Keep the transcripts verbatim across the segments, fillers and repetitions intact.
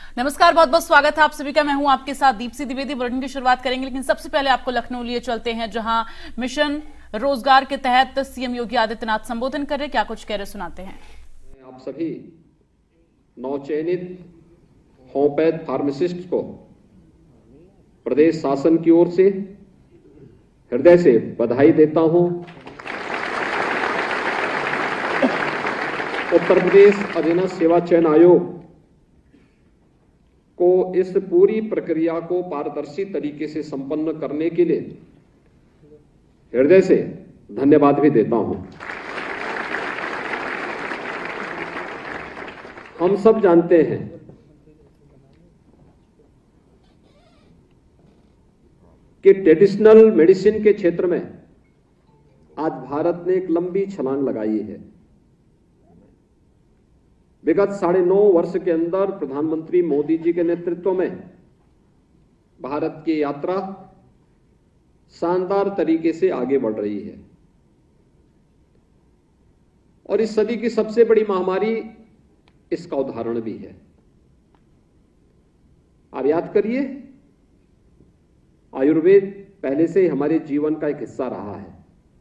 नमस्कार, बहुत बहुत स्वागत है आप सभी का। मैं हूं आपके साथ दीप्ति द्विवेदी। बुलेटिन की शुरुआत करेंगे, लेकिन सबसे पहले आपको लखनऊ लिए चलते हैं, जहां मिशन रोजगार के तहत सीएम योगी आदित्यनाथ संबोधन कर रहे, क्या कुछ कह रहे सुनाते हैं। आप सभी नवचयनित होम्योपैथ फार्मासिस्ट को प्रदेश शासन की ओर से हृदय से बधाई देता हूं। उत्तर प्रदेश अधीनस्थ सेवा चयन आयोग को इस पूरी प्रक्रिया को पारदर्शी तरीके से संपन्न करने के लिए हृदय से धन्यवाद भी देता हूं। हम सब जानते हैं कि ट्रेडिशनल मेडिसिन के क्षेत्र में आज भारत ने एक लंबी छलांग लगाई है। विगत साढ़े नौ वर्ष के अंदर प्रधानमंत्री मोदी जी के नेतृत्व में भारत की यात्रा शानदार तरीके से आगे बढ़ रही है और इस सदी की सबसे बड़ी महामारी इसका उदाहरण भी है। आप याद करिए, आयुर्वेद पहले से हमारे जीवन का एक हिस्सा रहा है।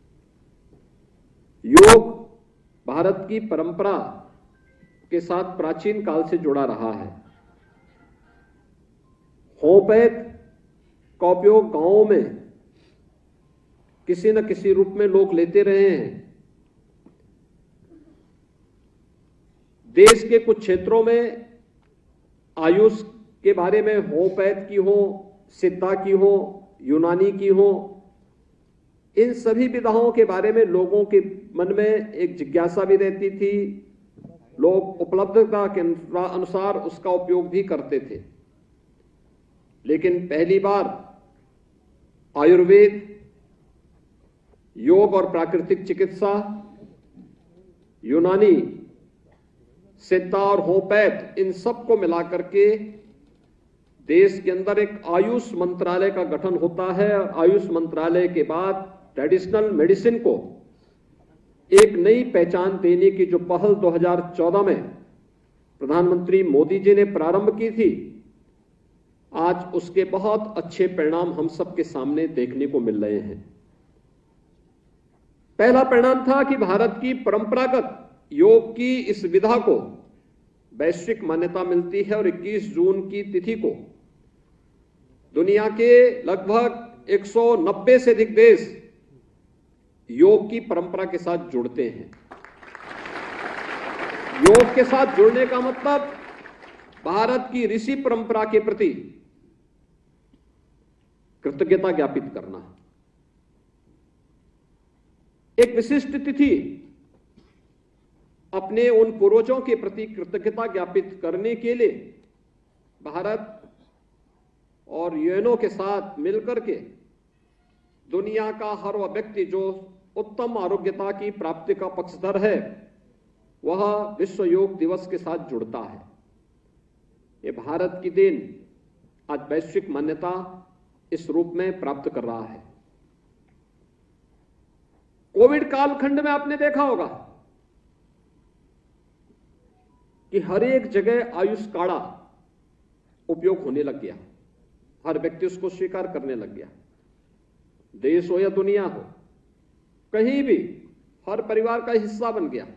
योग भारत की परंपरा के साथ प्राचीन काल से जुड़ा रहा है। होम्योपैथ का उपयोग गांवों में किसी न किसी रूप में लोग लेते रहे हैं। देश के कुछ क्षेत्रों में आयुष के बारे में होम्योपैथ की हो, सिद्धा की हो, यूनानी की हो, इन सभी विधाओं के बारे में लोगों के मन में एक जिज्ञासा भी रहती थी। लोग उपलब्धता के अनुसार उसका उपयोग भी करते थे। लेकिन पहली बार आयुर्वेद, योग और प्राकृतिक चिकित्सा, यूनानी, सिद्धा और होम्योपैथ, इन सब को मिलाकर के देश के अंदर एक आयुष मंत्रालय का गठन होता है। आयुष मंत्रालय के बाद ट्रेडिशनल मेडिसिन को एक नई पहचान देने की जो पहल दो हज़ार चौदह में प्रधानमंत्री मोदी जी ने प्रारंभ की थी, आज उसके बहुत अच्छे परिणाम हम सबके सामने देखने को मिल रहे हैं। पहला परिणाम था कि भारत की परंपरागत योग की इस विधा को वैश्विक मान्यता मिलती है और इक्कीस जून की तिथि को दुनिया के लगभग एक सौ नब्बे से अधिक देश योग की परंपरा के साथ जुड़ते हैं। योग के साथ जुड़ने का मतलब भारत की ऋषि परंपरा के प्रति कृतज्ञता ज्ञापित करना। एक विशिष्ट तिथि अपने उन पूर्वजों के प्रति कृतज्ञता ज्ञापित करने के लिए भारत और यूएनओ के साथ मिलकर के दुनिया का हर वह व्यक्ति जो उत्तम आरोग्यता की प्राप्ति का पक्षधर है, वह विश्व योग दिवस के साथ जुड़ता है। ये भारत की देन आज वैश्विक मान्यता इस रूप में प्राप्त कर रहा है। कोविड कालखंड में आपने देखा होगा कि हर एक जगह आयुष काढ़ा उपयोग होने लग गया। हर व्यक्ति उसको स्वीकार करने लग गया। देश हो या दुनिया हो, कहीं भी हर परिवार का हिस्सा बन गया।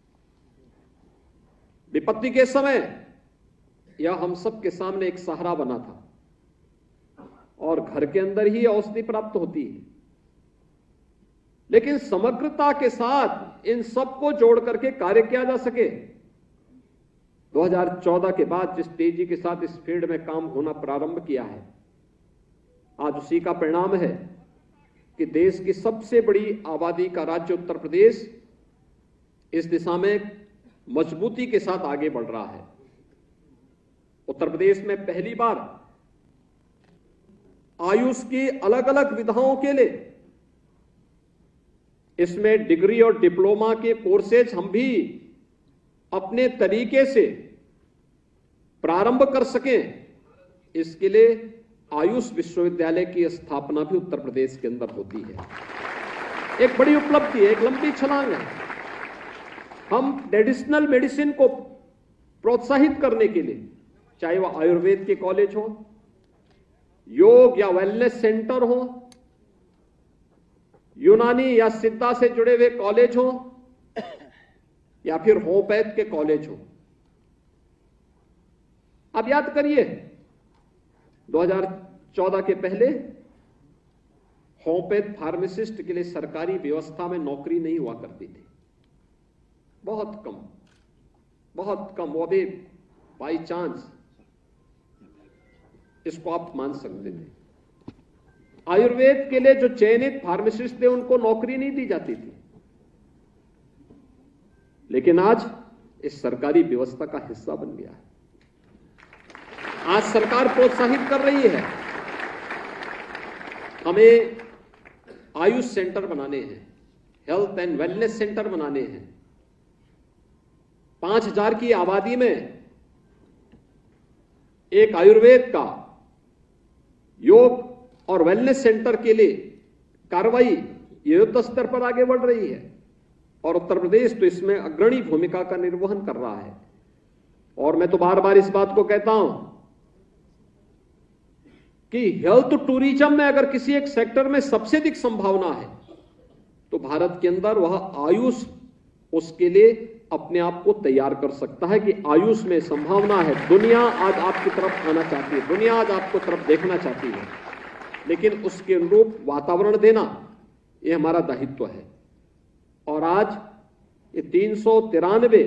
विपत्ति के समय यह हम सब के सामने एक सहारा बना था और घर के अंदर ही औषधि प्राप्त होती है। लेकिन समग्रता के साथ इन सबको जोड़ करके कार्य किया जा सके, दो हज़ार चौदह के बाद जिस तेजी के साथ इस फील्ड में काम होना प्रारंभ किया है, आज उसी का परिणाम है कि देश की सबसे बड़ी आबादी का राज्य उत्तर प्रदेश इस दिशा में मजबूती के साथ आगे बढ़ रहा है। उत्तर प्रदेश में पहली बार आयुष की अलग अलग विधाओं के लिए इसमें डिग्री और डिप्लोमा के कोर्सेज हम भी अपने तरीके से प्रारंभ कर सकें, इसके लिए आयुष विश्वविद्यालय की स्थापना भी उत्तर प्रदेश के अंदर होती है। एक बड़ी उपलब्धि है, एक लंबी छलांग है। हम ट्रेडिशनल मेडिसिन को प्रोत्साहित करने के लिए चाहे वो आयुर्वेद के कॉलेज हो, योग या वेलनेस सेंटर हो, यूनानी या सिद्धा से जुड़े हुए कॉलेज हो, या फिर होम्योपैथ के कॉलेज हो। आप याद करिए, दो हज़ार चौदह के पहले होम्योपैथ फार्मासिस्ट के लिए सरकारी व्यवस्था में नौकरी नहीं हुआ करती थी, बहुत कम, बहुत कम, वो भी बाई चांस, इसको आप मान सकते थे। आयुर्वेद के लिए जो चयनित फार्मासिस्ट थे उनको नौकरी नहीं दी जाती थी, लेकिन आज इस सरकारी व्यवस्था का हिस्सा बन गया है। आज सरकार प्रोत्साहित कर रही है, हमें आयुष सेंटर बनाने हैं, हेल्थ एंड वेलनेस सेंटर बनाने हैं। पांच हजार की आबादी में एक आयुर्वेद का, योग और वेलनेस सेंटर के लिए कार्रवाई युद्ध स्तर पर आगे बढ़ रही है और उत्तर प्रदेश तो इसमें अग्रणी भूमिका का निर्वहन कर रहा है। और मैं तो बार बार इस बात को कहता हूं कि हेल्थ टूरिज्म में अगर किसी एक सेक्टर में सबसे अधिक संभावना है तो भारत के अंदर वह आयुष उसके लिए अपने आप को तैयार कर सकता है कि आयुष में संभावना है। दुनिया आज आपकी तरफ आना चाहती है, दुनिया आज आपको तरफ देखना चाहती है, लेकिन उसके अनुरूप वातावरण देना यह हमारा दायित्व है। और आज ये तीन सौ तिरानवे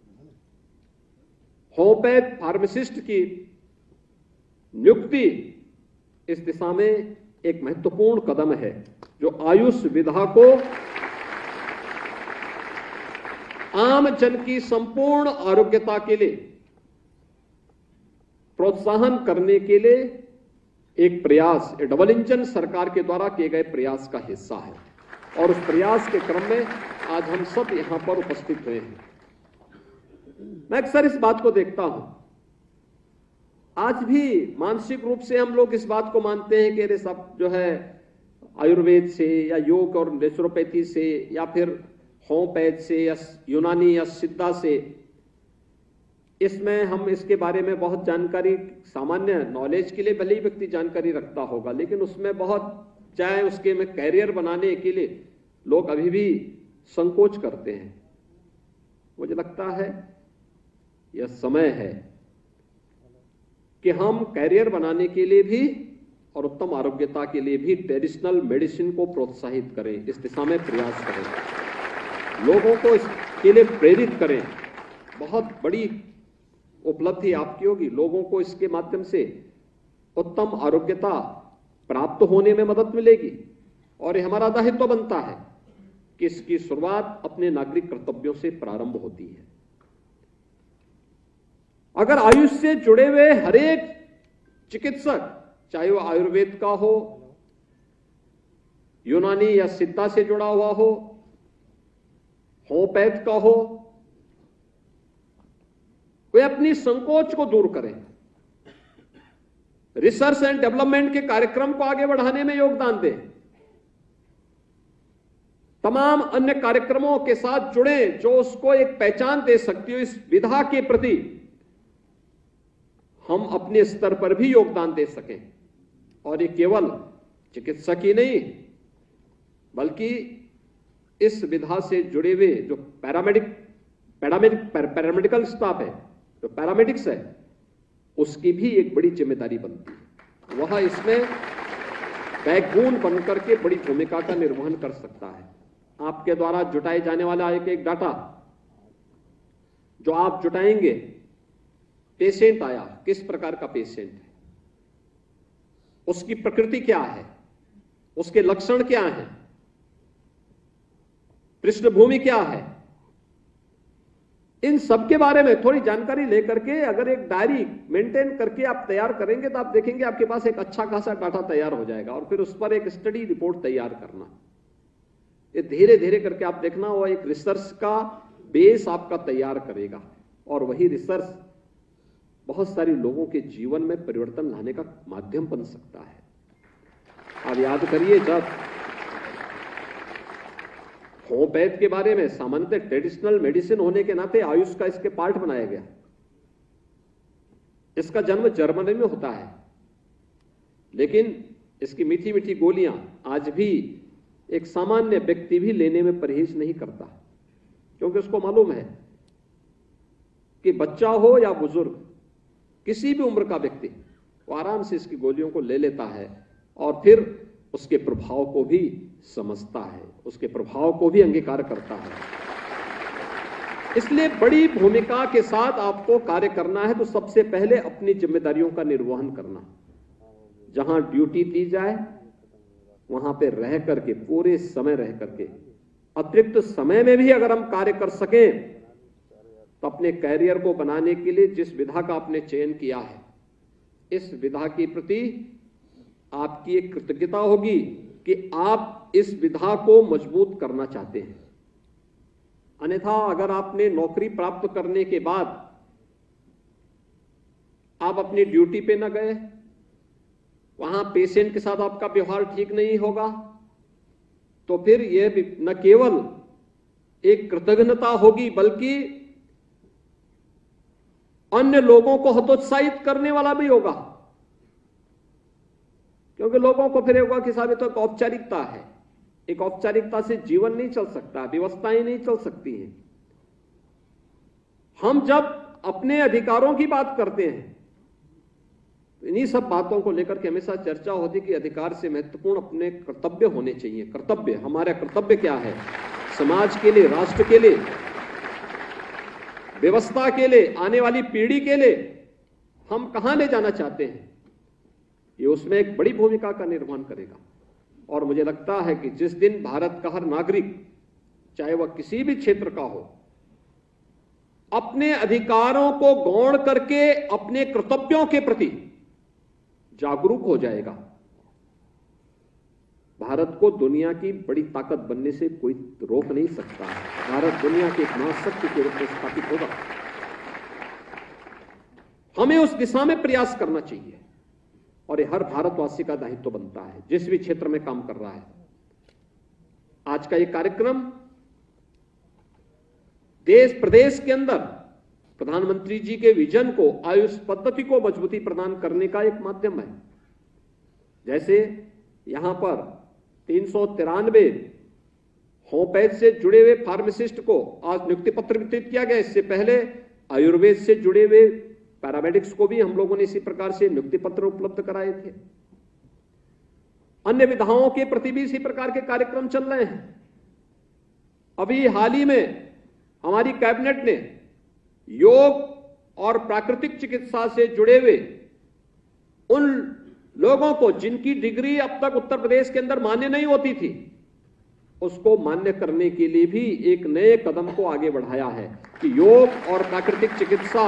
होम्योपैथ फार्मासिस्ट की नियुक्ति इस दिशा में एक महत्वपूर्ण कदम है, जो आयुष विधा को आम जन की संपूर्ण आरोग्यता के लिए प्रोत्साहन करने के लिए एक प्रयास, डबल इंजन सरकार के द्वारा किए गए प्रयास का हिस्सा है। और उस प्रयास के क्रम में आज हम सब यहां पर उपस्थित हुए हैं। मैं अक्सर इस बात को देखता हूं, आज भी मानसिक रूप से हम लोग इस बात को मानते हैं कि अरे सब जो है आयुर्वेद से या योग और नेचुरोपैथी से या फिर होम्योपैथ से या यूनानी या सिद्धा से, इसमें हम इसके बारे में बहुत जानकारी, सामान्य नॉलेज के लिए भले ही व्यक्ति जानकारी रखता होगा, लेकिन उसमें बहुत, चाहे उसके में कैरियर बनाने के लिए लोग अभी भी संकोच करते हैं। मुझे लगता है यह समय है कि हम कैरियर बनाने के लिए भी और उत्तम आरोग्यता के लिए भी ट्रेडिशनल मेडिसिन को प्रोत्साहित करें, इस दिशा में प्रयास करें, लोगों को इसके लिए प्रेरित करें। बहुत बड़ी उपलब्धि आपकी होगी, लोगों को इसके माध्यम से उत्तम आरोग्यता प्राप्त होने में मदद मिलेगी। और ये हमारा दायित्व बनता है कि इसकी शुरुआत अपने नागरिक कर्तव्यों से प्रारंभ होती है। अगर आयुष से जुड़े हुए हरेक चिकित्सक, चाहे वो आयुर्वेद का हो, यूनानी या सिद्धा से जुड़ा हुआ हो, होम्योपैथ का हो, वे अपनी संकोच को दूर करें, रिसर्च एंड डेवलपमेंट के कार्यक्रम को आगे बढ़ाने में योगदान दें, तमाम अन्य कार्यक्रमों के साथ जुड़े जो उसको एक पहचान दे सकती हो। इस विधा के प्रति हम अपने स्तर पर भी योगदान दे सकें। और ये केवल चिकित्सक ही नहीं, बल्कि इस विधा से जुड़े हुए जो पैरामेडिक पैरामेडिक पैरामेडिकल स्टाफ है, जो पैरामेडिक्स है, उसकी भी एक बड़ी जिम्मेदारी बनती है। वह इसमें बैकबोन बनकर के बड़ी भूमिका का निर्वहन कर सकता है। आपके द्वारा जुटाए जाने वाला एक एक डाटा जो आप जुटाएंगे, पेशेंट आया, किस प्रकार का पेशेंट है, उसकी प्रकृति क्या है, उसके लक्षण क्या हैं, पृष्ठभूमि क्या है, इन सब के बारे में थोड़ी जानकारी लेकर के अगर एक डायरी मेंटेन करके आप तैयार करेंगे तो आप देखेंगे आपके पास एक अच्छा खासा डाटा तैयार हो जाएगा। और फिर उस पर एक स्टडी रिपोर्ट तैयार करना, ये धीरे धीरे करके आप देखना, वो एक रिसर्च का बेस आपका तैयार करेगा। और वही रिसर्च बहुत सारे लोगों के जीवन में परिवर्तन लाने का माध्यम बन सकता है। आप याद करिए, जब होम्योपैथ के बारे में सामान्यतः ट्रेडिशनल मेडिसिन होने के नाते आयुष का इसके पार्ट बनाया गया, इसका जन्म जर्मनी में होता है, लेकिन इसकी मीठी मीठी गोलियां आज भी एक सामान्य व्यक्ति भी लेने में परहेज नहीं करता, क्योंकि उसको मालूम है कि बच्चा हो या बुजुर्ग, किसी भी उम्र का व्यक्ति वो आराम से इसकी गोलियों को ले लेता है और फिर उसके प्रभाव को भी समझता है, उसके प्रभाव को भी अंगीकार करता है। इसलिए बड़ी भूमिका के साथ आपको कार्य करना है तो सबसे पहले अपनी जिम्मेदारियों का निर्वहन करना। जहां ड्यूटी दी जाए वहां पे रह करके, पूरे समय रह करके, अतिरिक्त समय में भी अगर हम कार्य कर सकें तो अपने कैरियर को बनाने के लिए जिस विधा का आपने चयन किया है, इस विधा के प्रति आपकी एक कृतज्ञता होगी कि आप इस विधा को मजबूत करना चाहते हैं। अन्यथा अगर आपने नौकरी प्राप्त करने के बाद आप अपनी ड्यूटी पे न गए, वहां पेशेंट के साथ आपका व्यवहार ठीक नहीं होगा, तो फिर यह न केवल एक कृतज्ञता होगी बल्कि अन्य लोगों को हतोत्साहित करने वाला भी होगा, क्योंकि लोगों को फिर होगा कि साहब ये तो एक औपचारिकता है, एक औपचारिकता से जीवन नहीं चल सकता, व्यवस्थाएं नहीं चल सकती हैं। हम जब अपने अधिकारों की बात करते हैं तो इन्हीं सब बातों को लेकर के हमेशा चर्चा होती कि अधिकार से महत्वपूर्ण अपने कर्तव्य होने चाहिए। कर्तव्य, हमारा कर्तव्य क्या है? समाज के लिए, राष्ट्र के लिए, व्यवस्था के लिए, आने वाली पीढ़ी के लिए हम कहां ले जाना चाहते हैं, ये उसमें एक बड़ी भूमिका का निर्वहन करेगा। और मुझे लगता है कि जिस दिन भारत का हर नागरिक, चाहे वह किसी भी क्षेत्र का हो, अपने अधिकारों को गौण करके अपने कर्तव्यों के प्रति जागरूक हो जाएगा, भारत को दुनिया की बड़ी ताकत बनने से कोई रोक नहीं सकता। भारत दुनिया के एक महाशक्ति के रूप में स्थापित होगा। हमें उस दिशा में प्रयास करना चाहिए और यह हर भारतवासी का दायित्व बनता है, जिस भी क्षेत्र में काम कर रहा है। आज का यह कार्यक्रम देश प्रदेश के अंदर प्रधानमंत्री जी के विजन को, आयुष पद्धति को मजबूती प्रदान करने का एक माध्यम है। जैसे यहां पर तीन सौ तिरानवे होम्योपैथ से जुड़े हुए फार्मासिस्ट को आज नियुक्ति पत्र वितरित किया गया। इससे पहले आयुर्वेद से जुड़े हुए पैरामेडिक्स को भी हम लोगों ने इसी प्रकार से नियुक्ति पत्र उपलब्ध कराए थे। अन्य विधाओं के प्रति भी इसी प्रकार के कार्यक्रम चल रहे हैं। अभी हाल ही में हमारी कैबिनेट ने योग और प्राकृतिक चिकित्सा से जुड़े हुए उन लोगों को जिनकी डिग्री अब तक उत्तर प्रदेश के अंदर मान्य नहीं होती थी, उसको मान्य करने के लिए भी एक नए कदम को आगे बढ़ाया है कि योग और प्राकृतिक चिकित्सा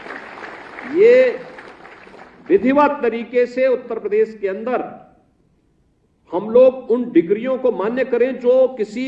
ये विधिवत तरीके से उत्तर प्रदेश के अंदर हम लोग उन डिग्रियों को मान्य करें जो किसी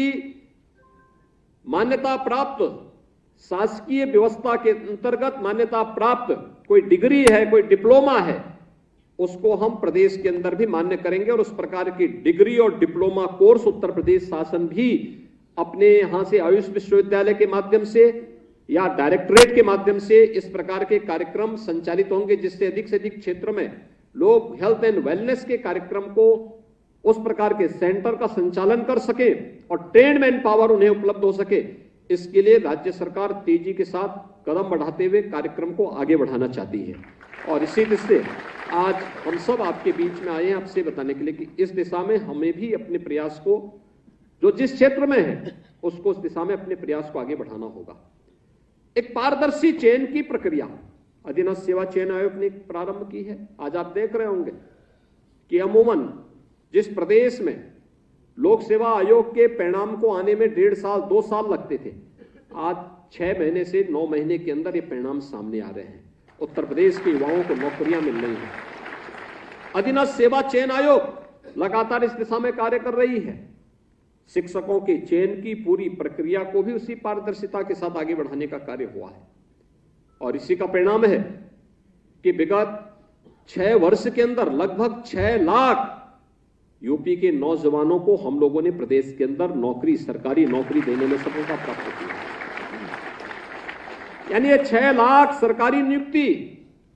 मान्यता प्राप्त शासकीय व्यवस्था के अंतर्गत मान्यता प्राप्त कोई डिग्री है, कोई डिप्लोमा है, उसको हम प्रदेश के अंदर भी मान्य करेंगे। और उस प्रकार की डिग्री और डिप्लोमा कोर्स उत्तर प्रदेश शासन भी अपने यहां से आयुष विश्वविद्यालय के माध्यम से या डायरेक्टरेट के माध्यम से इस प्रकार के कार्यक्रम संचालित होंगे, जिससे अधिक से अधिक क्षेत्र में लोग हेल्थ एंड वेलनेस के कार्यक्रम को, उस प्रकार के सेंटर का संचालन कर सके और ट्रेन्ड मैन पावर उन्हें उपलब्ध हो सके। इसके लिए राज्य सरकार तेजी के साथ कदम बढ़ाते हुए कार्यक्रम को आगे बढ़ाना चाहती है। और इसी दिशा से आज हम सब आपके बीच में आए हैं आपसे बताने के लिए कि इस दिशा में हमें भी अपने प्रयास को, जो जिस क्षेत्र में है उसको उस दिशा में अपने प्रयास को आगे बढ़ाना होगा। एक पारदर्शी चयन की प्रक्रिया अधीनस्थ सेवा चयन आयोग ने प्रारंभ की है। आज आप देख रहे होंगे कि अमूमन जिस प्रदेश में लोक सेवा आयोग के परिणाम को आने में डेढ़ साल दो साल लगते थे, आज छह महीने से नौ महीने के अंदर ये परिणाम सामने आ रहे हैं। उत्तर प्रदेश के युवाओं को नौकरियां मिल रही हैं। अधीनस्थ सेवा चयन आयोग लगातार इस दिशा में कार्य कर रही है। शिक्षकों के चयन की पूरी प्रक्रिया को भी उसी पारदर्शिता के साथ आगे बढ़ाने का कार्य हुआ है। और इसी का परिणाम है कि विगत छह वर्ष के अंदर लगभग छह लाख यूपी के नौजवानों को हम लोगों ने प्रदेश के अंदर नौकरी, सरकारी नौकरी देने में सफलता प्राप्त की है। यानी ये छह लाख सरकारी नियुक्ति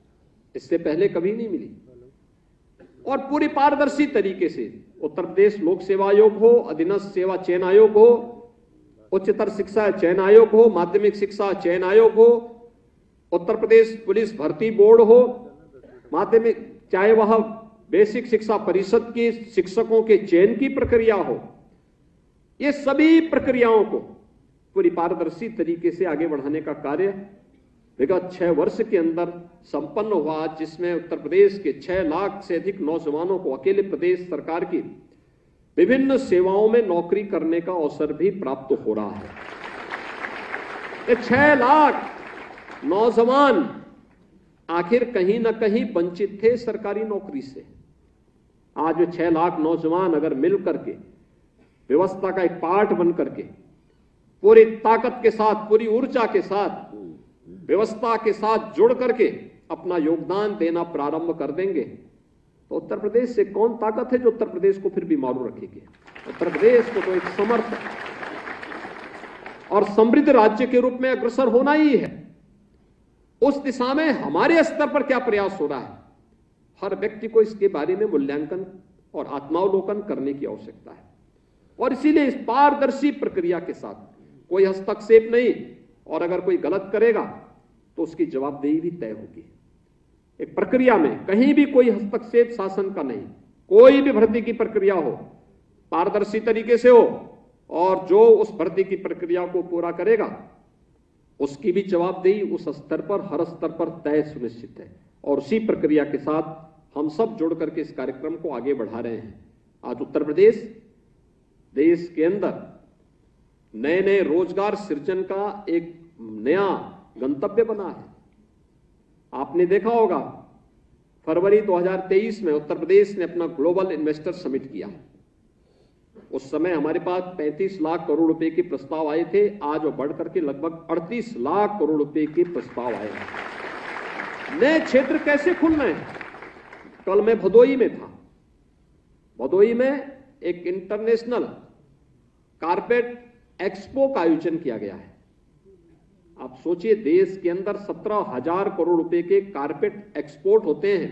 इससे पहले कभी नहीं मिली। और पूरी पारदर्शी तरीके से उत्तर प्रदेश लोक सेवा आयोग हो, अधीनस्थ सेवा चयन आयोग हो, उच्चतर शिक्षा चयन आयोग हो, माध्यमिक शिक्षा चयन आयोग हो, उत्तर प्रदेश पुलिस भर्ती बोर्ड हो, माध्यमिक चाहे वह बेसिक शिक्षा परिषद के शिक्षकों के चयन की प्रक्रिया हो, ये सभी प्रक्रियाओं को पूरी पारदर्शी तरीके से आगे बढ़ाने का कार्य विगत छह वर्ष के अंदर संपन्न हुआ, जिसमें उत्तर प्रदेश के छह लाख से अधिक नौजवानों को अकेले प्रदेश सरकार की विभिन्न सेवाओं में नौकरी करने का अवसर भी प्राप्त हो रहा है। ये छह लाख नौजवान आखिर कहीं ना कहीं वंचित थे सरकारी नौकरी से। आज वे छह लाख नौजवान अगर मिल करके व्यवस्था का एक पार्ट बन करके पूरी ताकत के साथ, पूरी ऊर्जा के साथ, व्यवस्था के साथ जुड़ करके अपना योगदान देना प्रारंभ कर देंगे तो उत्तर प्रदेश से कौन ताकत है जो उत्तर प्रदेश को फिर भी मारू रखेगी। उत्तर प्रदेश को तो एक समर्थ और समृद्ध राज्य के रूप में अग्रसर होना ही है। उस दिशा में हमारे स्तर पर क्या प्रयास हो रहा है, हर व्यक्ति को इसके बारे में मूल्यांकन और आत्मावलोकन करने की आवश्यकता है। और इसीलिए इस पारदर्शी प्रक्रिया के साथ कोई हस्तक्षेप नहीं, और अगर कोई गलत करेगा तो उसकी जवाबदेही भी तय होगी। एक प्रक्रिया में कहीं भी कोई हस्तक्षेप शासन का नहीं, कोई भी भर्ती की प्रक्रिया हो पारदर्शी तरीके से हो, और जो उस भर्ती की प्रक्रिया को पूरा करेगा उसकी भी जवाबदेही उस स्तर पर, हर स्तर पर तय सुनिश्चित है। और उसी प्रक्रिया के साथ हम सब जुड़ करके इस कार्यक्रम को आगे बढ़ा रहे हैं। आज उत्तर प्रदेश देश के अंदर नए नए रोजगार सृजन का एक नया गंतव्य बना है। आपने देखा होगा फरवरी दो हज़ार तेईस में उत्तर प्रदेश ने अपना ग्लोबल इन्वेस्टर समिट किया। उस समय हमारे पास पैंतीस लाख करोड़ रुपए के प्रस्ताव आए थे, आज वो बढ़ करके लगभग अड़तीस लाख करोड़ रुपए के प्रस्ताव आए हैं। नए क्षेत्र कैसे खुल रहे हैं। कल मैं भदोई में था। भदोई में एक इंटरनेशनल कारपेट एक्सपो का आयोजन किया गया है। आप सोचिए, देश के अंदर सत्रह हजार करोड़ रुपए के कारपेट एक्सपोर्ट होते हैं,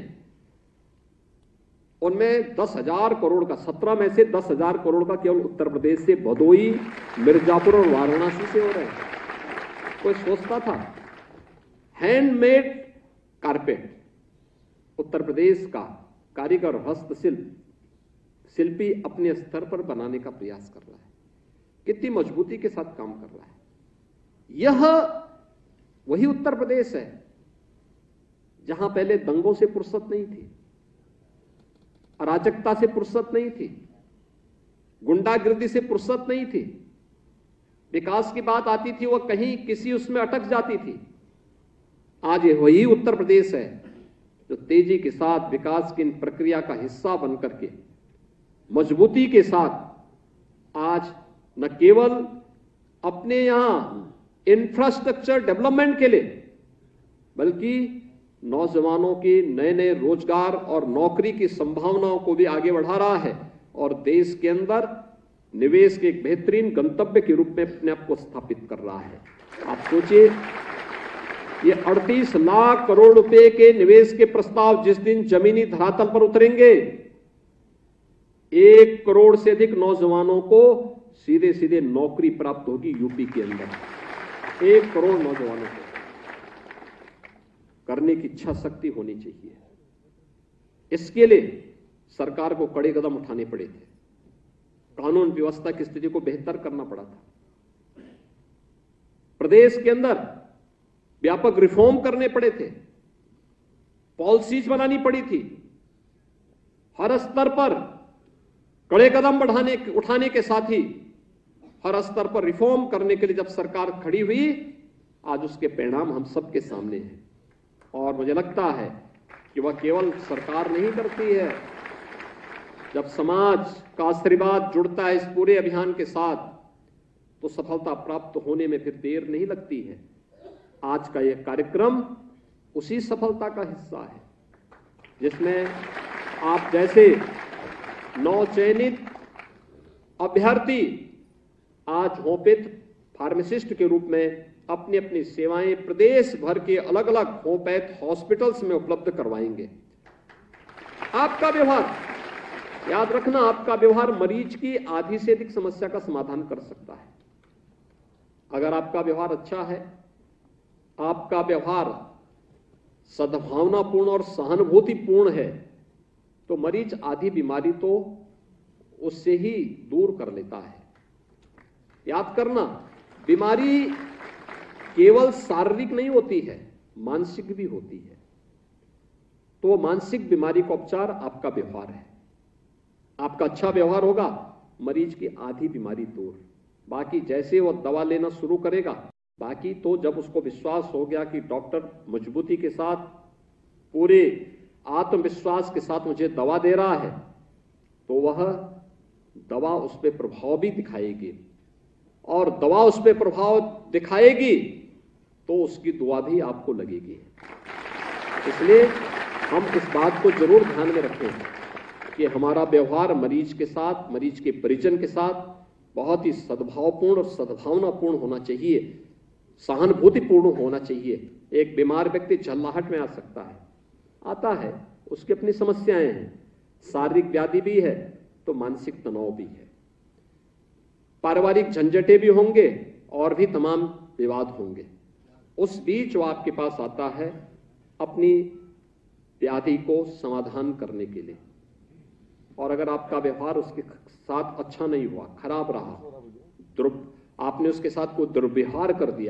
उनमें दस हजार करोड़ का, सत्रह में से दस हजार करोड़ का केवल उत्तर प्रदेश से भदोई, मिर्जापुर और वाराणसी से हो रहा है। कोई सोचता था हैंडमेड कारपेट, उत्तर प्रदेश का कारीगर हस्तशिल्प शिल्पी अपने स्तर पर बनाने का प्रयास कर रहा है, कितनी मजबूती के साथ काम कर रहा है। यह वही उत्तर प्रदेश है जहां पहले दंगों से फुर्सत नहीं थी, अराजकता से फुर्सत नहीं थी, गुंडागिर्दी से फुर्सत नहीं थी। विकास की बात आती थी वह कहीं किसी उसमें अटक जाती थी। आज ये वही उत्तर प्रदेश है जो तेजी के साथ विकास की इन प्रक्रिया का हिस्सा बनकर के मजबूती के साथ आज न केवल अपने यहां इंफ्रास्ट्रक्चर डेवलपमेंट के लिए, बल्कि नौजवानों के नए नए रोजगार और नौकरी की संभावनाओं को भी आगे बढ़ा रहा है और देश के अंदर निवेश के एक बेहतरीन गंतव्य के रूप में अपने आप को स्थापित कर रहा है। आप सोचिए, ये अड़तीस लाख करोड़ रुपए के निवेश के प्रस्ताव जिस दिन जमीनी धरातल पर उतरेंगे, एक करोड़ से अधिक नौजवानों को सीधे सीधे नौकरी प्राप्त होगी यूपी के अंदर। एक करोड़ नौजवानों को करने की इच्छा शक्ति होनी चाहिए। इसके लिए सरकार को कड़े कदम उठाने पड़े थे, कानून व्यवस्था की स्थिति को बेहतर करना पड़ा था, प्रदेश के अंदर व्यापक रिफॉर्म करने पड़े थे, पॉलिसीज बनानी पड़ी थी, हर स्तर पर कड़े कदम बढ़ाने उठाने के साथ ही हर स्तर पर रिफॉर्म करने के लिए जब सरकार खड़ी हुई, आज उसके परिणाम हम सबके सामने हैं। और मुझे लगता है कि वह केवल सरकार नहीं करती है, जब समाज का आशीर्वाद जुड़ता है इस पूरे अभियान के साथ तो सफलता प्राप्त होने में फिर देर नहीं लगती है। आज का यह कार्यक्रम उसी सफलता का हिस्सा है, जिसमें आप जैसे नौ चयनित अभ्यर्थी आज होमियोपैथ फार्मासिस्ट के रूप में अपनी अपनी सेवाएं प्रदेश भर के अलग अलग होम्योपैथ हॉस्पिटल्स में उपलब्ध करवाएंगे। आपका व्यवहार, याद रखना, आपका व्यवहार मरीज की आधी से अधिक समस्या का समाधान कर सकता है। अगर आपका व्यवहार अच्छा है, आपका व्यवहार सद्भावनापूर्ण और सहानुभूतिपूर्ण है, तो मरीज आधी बीमारी तो उससे ही दूर कर लेता है। याद करना, बीमारी केवल शारीरिक नहीं होती है, मानसिक भी होती है। तो मानसिक बीमारी का उपचार आपका व्यवहार है। आपका अच्छा व्यवहार होगा, मरीज की आधी बीमारी दूर। बाकी जैसे वो दवा लेना शुरू करेगा, बाकी तो जब उसको विश्वास हो गया कि डॉक्टर मजबूती के साथ, पूरे आत्मविश्वास के साथ मुझे दवा दे रहा है, तो वह दवा उस पर प्रभाव भी दिखाएगी, और दवा उस पर प्रभाव दिखाएगी तो उसकी दुआ भी आपको लगेगी। इसलिए हम इस बात को जरूर ध्यान में रखें कि हमारा व्यवहार मरीज के साथ, मरीज के परिजन के साथ बहुत ही सद्भावपूर्ण और सद्भावनापूर्ण होना चाहिए, सहानुभूतिपूर्ण होना चाहिए। एक बीमार व्यक्ति झल्लाहट में आ सकता है, आता है, उसकी अपनी समस्याएं हैं, शारीरिक व्याधि भी है तो मानसिक तनाव भी है, पारिवारिक झंझटें भी होंगे और भी तमाम विवाद होंगे। उस बीच वो आपके पास आता है अपनी व्याधि को समाधान करने के लिए, और अगर आपका व्यवहार उसके साथ अच्छा नहीं हुआ, खराब रहा, दुर् आपने उसके साथ कोई दुर्व्यवहार कर दिया,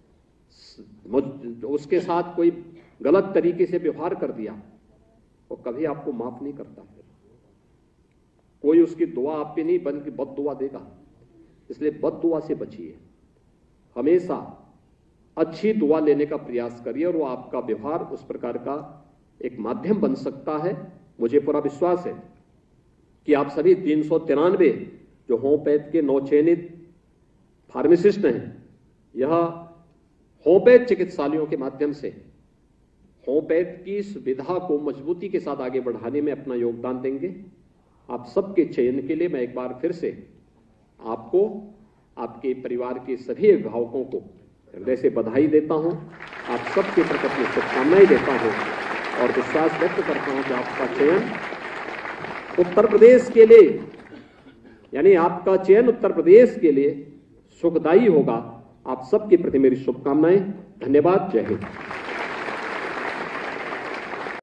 उसके साथ कोई गलत तरीके से व्यवहार कर दिया, वो कभी आपको माफ नहीं करता। फिर कोई उसकी दुआ आप पे नहीं बल्कि बद दुआ देगा। इसलिए बद दुआ से बचिए, हमेशा अच्छी दुआ लेने का प्रयास करिए, और वो आपका व्यवहार उस प्रकार का एक माध्यम बन सकता है। मुझे पूरा विश्वास है कि आप सभी तीन सौ तिरानवे जो होम्योपैथ के नवचयनित फार्मासिस्ट हैं, यह होम्योपैथ चिकित्सालयों के माध्यम से होम्योपैथ की सुविधा को मजबूती के साथ आगे बढ़ाने में अपना योगदान देंगे। आप सबके चयन के लिए मैं एक बार फिर से आपको, आपके परिवार के सभी अभिभावकों को हृदय से बधाई देता हूं। आप सबके प्रति अपनी शुभकामनाएं देता हूं और विश्वास व्यक्त करता हूं कि आपका चयन उत्तर प्रदेश के लिए, यानी आपका चयन उत्तर प्रदेश के लिए सुखदायी होगा। आप सबके प्रति मेरी शुभकामनाएं। धन्यवाद। जय हिंद।